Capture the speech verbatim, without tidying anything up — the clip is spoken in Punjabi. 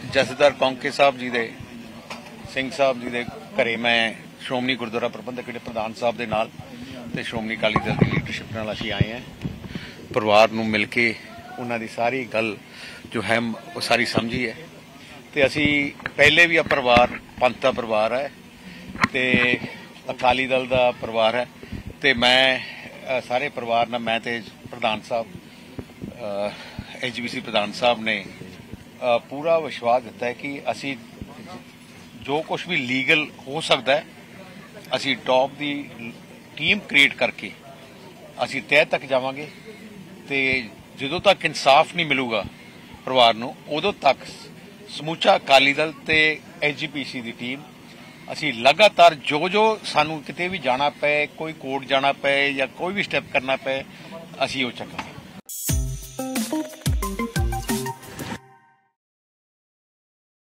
ਜਥੇਦਾਰ ਕੌਂਕੇ ਸਾਹਿਬ ਜੀ ਦੇ ਸਿੰਘ ਸਾਹਿਬ ਜੀ ਦੇ ਘਰੇ ਮੈਂ ਸ਼੍ਰੋਮਣੀ ਗੁਰਦੁਆਰਾ ਪ੍ਰਬੰਧਕ ਕਮੇਟੀ ਪ੍ਰਧਾਨ ਸਾਹਿਬ ਦੇ ਨਾਲ ਤੇ ਸ਼੍ਰੋਮਣੀ ਅਕਾਲੀ ਦਲ ਦੀ ਲੀਡਰਸ਼ਿਪ ਨਾਲ ਅਸੀਂ ਆਏ ਹਾਂ। ਪਰਿਵਾਰ ਨੂੰ ਮਿਲ ਕੇ ਉਹਨਾਂ ਦੀ ਸਾਰੀ ਗੱਲ ਜੋ ਹੈ ਉਹ ਸਾਰੀ ਸਮਝੀ ਹੈ ਤੇ ਅਸੀਂ ਪਹਿਲੇ ਵੀ ਆ ਪਰਿਵਾਰ ਪੰਥ ਦਾ ਪਰਿਵਾਰ ਹੈ ਤੇ ਅਕਾਲੀ ਦਲ ਦਾ ਪਰਿਵਾਰ ਹੈ ਤੇ ਮੈਂ ਸਾਰੇ ਪਰਿਵਾਰ ਨਾਲ ਮੈਂ ਤੇ ਪ੍ਰਧਾਨ ਸਾਹਿਬ ਐਚ ਬੀ ਸੀ ਪ੍ਰਧਾਨ ਸਾਹਿਬ ਨੇ ਪੂਰਾ ਵਿਸ਼ਵਾਸ ਦਿੱਤਾ ਹੈ ਕਿ ਅਸੀਂ ਜੋ ਕੁਝ ਵੀ ਲੀਗਲ ਹੋ ਸਕਦਾ ਹੈ ਅਸੀਂ ਟੌਪ ਦੀ ਟੀਮ ਕ੍ਰੀਏਟ ਕਰਕੇ ਅਸੀਂ ਤਹਿ ਤੱਕ ਜਾਵਾਂਗੇ ਤੇ ਜਦੋਂ ਤੱਕ ਇਨਸਾਫ ਨਹੀਂ ਮਿਲੂਗਾ ਪਰਿਵਾਰ ਨੂੰ ਉਦੋਂ ਤੱਕ ਸਮੁੱਚਾ ਅਕਾਲੀ ਦਲ ਤੇ ਐਸ ਜੀ ਪੀ ਸੀ ਦੀ ਟੀਮ ਅਸੀਂ ਲਗਾਤਾਰ ਜੋ ਜੋ ਸਾਨੂੰ ਕਿਤੇ ਵੀ ਜਾਣਾ ਪਏ ਕੋਈ ਕੋਰਟ ਜਾਣਾ ਪਏ ਜਾਂ ਕੋਈ ਵੀ ਸਟੈਪ ਕਰਨਾ ਪਏ ਅਸੀਂ ਉਹ ਚੱਕਾਂਗੇ।